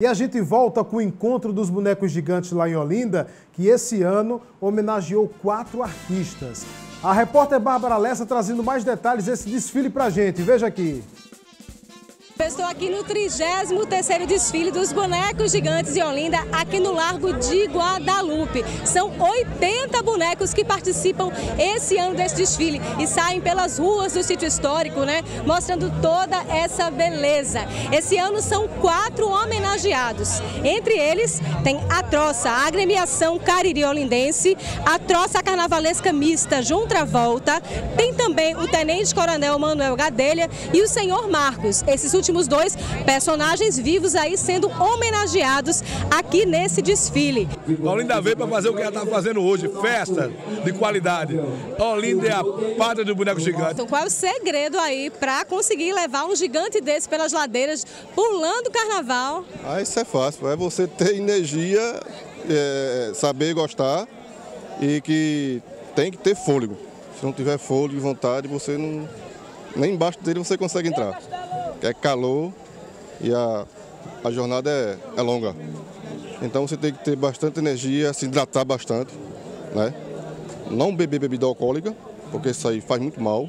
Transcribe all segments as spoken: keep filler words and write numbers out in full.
E a gente volta com o encontro dos bonecos gigantes lá em Olinda, que esse ano homenageou quatro artistas. A repórter Bárbara Lessa trazendo mais detalhes desse desfile pra gente. Veja aqui. Estou aqui no trigésimo terceiro desfile dos bonecos gigantes de Olinda, aqui no Largo de Guadalupe. São oitenta bonecos que participam esse ano desse desfile e saem pelas ruas do sítio histórico, né? Mostrando toda essa beleza. Esse ano são quatro homenageados. Entre eles tem a Troça, a agremiação Cariri Olindense, a Troça Carnavalesca Mista João Travolta, tem também o Tenente Coronel Manuel Gadelha e o Senhor Marcos. Esses últimos Os dois personagens vivos aí sendo homenageados aqui nesse desfile. Olinda veio para fazer o que ela está fazendo hoje, festa de qualidade. Olinda é a pátria do boneco gigante. Então qual é o segredo aí para conseguir levar um gigante desse pelas ladeiras, pulando o carnaval? Ah, isso é fácil, é você ter energia, é, saber gostar e que tem que ter fôlego. Se não tiver fôlego e vontade, você não, nem embaixo dele você consegue entrar. É calor e a, a jornada é, é longa. Então você tem que ter bastante energia, se hidratar bastante, né? Não beber bebida alcoólica, porque isso aí faz muito mal.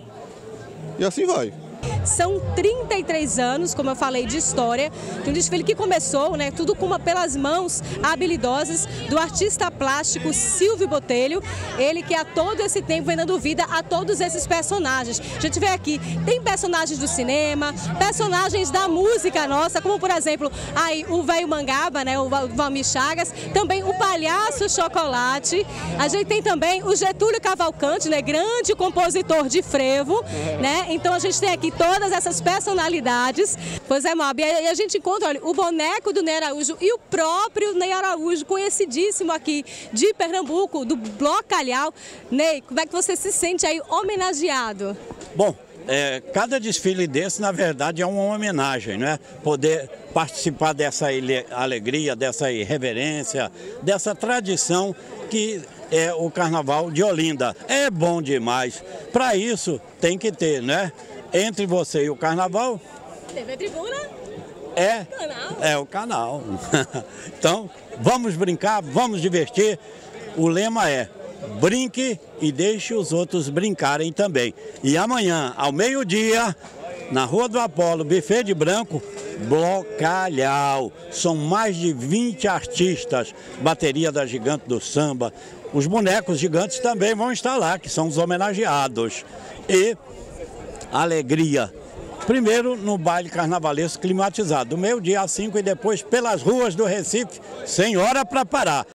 E assim vai. São trinta e três anos, como eu falei, de história, de um desfile que começou, né, tudo com uma, pelas mãos habilidosas do artista plástico Silvio Botelho, ele que há todo esse tempo vem dando vida a todos esses personagens. A gente vê aqui, tem personagens do cinema, personagens da música nossa, como por exemplo, aí o Velho Mangaba, né, o Valmir Chagas, também o Palhaço Chocolate, a gente tem também o Getúlio Cavalcante, né, grande compositor de frevo, né, então a gente tem aqui todas essas personalidades. Pois é, Mob, e a gente encontra, olha, o boneco do Ney Araújo e o próprio Ney Araújo, conhecidíssimo aqui de Pernambuco, do Bloco Calhau. Ney, como é que você se sente aí homenageado? Bom, é, cada desfile desse, na verdade, é uma homenagem, né? Poder participar dessa alegria, dessa irreverência, dessa tradição que é o Carnaval de Olinda. É bom demais. Para isso, tem que ter, né? Entre você e o Carnaval... T V Tribuna? É, canal. é o canal. Então, vamos brincar, vamos divertir. O lema é: brinque e deixe os outros brincarem também. E amanhã, ao meio-dia, na Rua do Apolo, Buffet de Branco, Bloco Calhau. São mais de vinte artistas, bateria da Gigante do Samba. Os bonecos gigantes também vão estar lá, que são os homenageados. E alegria. Primeiro no baile carnavalesco climatizado, do meio-dia às cinco e depois pelas ruas do Recife, sem hora para parar.